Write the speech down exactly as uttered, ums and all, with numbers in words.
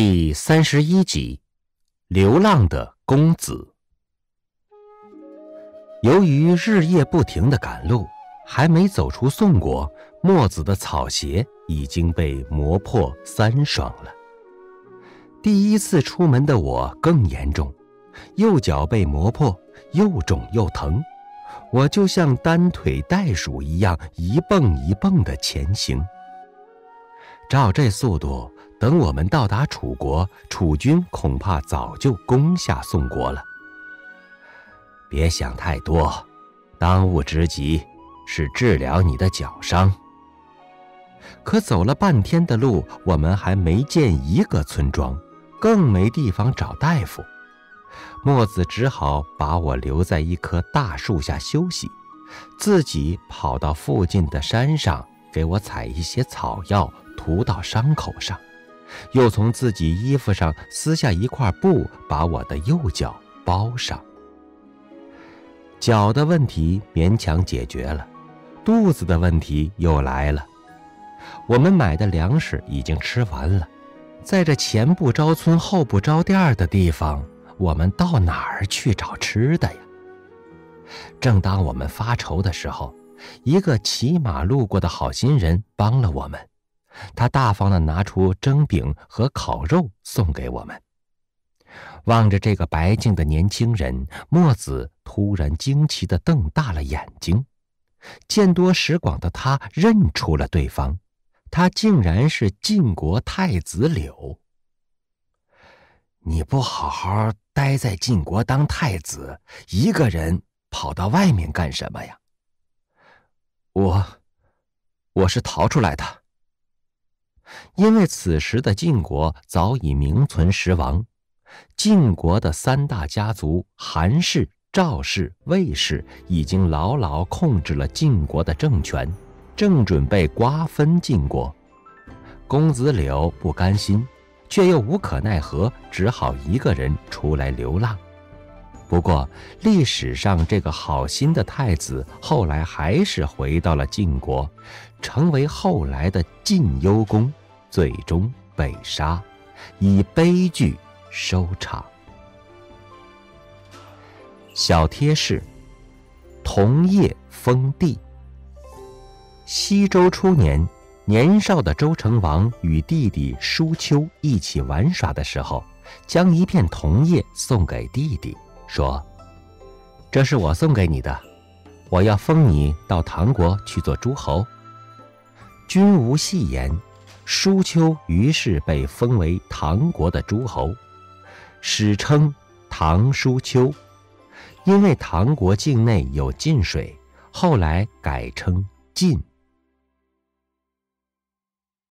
第三十一集，流浪的公子。由于日夜不停的赶路，还没走出宋国，墨子的草鞋已经被磨破三双了。第一次出门的我更严重，右脚被磨破，又肿又疼，我就像单腿袋鼠一样一蹦一蹦的前行。照这速度，等我们到达楚国，楚军恐怕早就攻下宋国了。别想太多，当务之急是治疗你的脚伤。可走了半天的路，我们还没见一个村庄，更没地方找大夫。墨子只好把我留在一棵大树下休息，自己跑到附近的山上，给我采一些草药涂到伤口上，又从自己衣服上撕下一块布，把我的右脚包上。脚的问题勉强解决了，肚子的问题又来了。我们买的粮食已经吃完了，在这前不着村后不着店的地方，我们到哪儿去找吃的呀？正当我们发愁的时候，一个骑马路过的好心人帮了我们，他大方地拿出蒸饼和烤肉送给我们。望着这个白净的年轻人，墨子突然惊奇地瞪大了眼睛。见多识广的他认出了对方，他竟然是晋国太子柳。你不好好待在晋国当太子，一个人跑到外面干什么呀？我我是逃出来的。因为此时的晋国早已名存实亡，晋国的三大家族韩氏、赵氏、魏氏已经牢牢控制了晋国的政权，正准备瓜分晋国。公子柳不甘心，却又无可奈何，只好一个人出来流浪。不过历史上这个好心的太子后来还是回到了晋国，成为后来的晋幽公，最终被杀，以悲剧收场。小贴士：同叶封地。西周初年，年少的周成王与弟弟叔丘一起玩耍的时候，将一片桐叶送给弟弟，说：这是我送给你的，我要封你到唐国去做诸侯。君无戏言，叔丘于是被封为唐国的诸侯，史称唐叔丘。因为唐国境内有晋水，后来改称晋。